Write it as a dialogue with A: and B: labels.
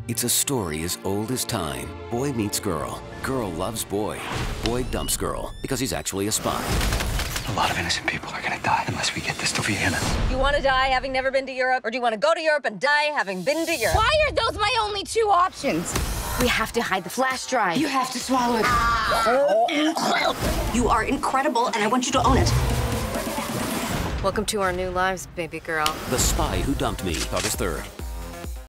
A: It's a story as old as time. Boy meets girl. Girl loves boy. Boy dumps girl because he's actually a spy.
B: A lot of innocent people are gonna die unless we get this to Vienna.
C: You want to die having never been to Europe, or do you want to go to Europe and die having been to Europe?
D: Why are those my only two options? We have to hide the flash drive. You have to swallow it.
E: You are incredible, and I want you to own it.
C: Welcome to our new lives, baby girl.
A: The Spy Who Dumped Me, August 3rd.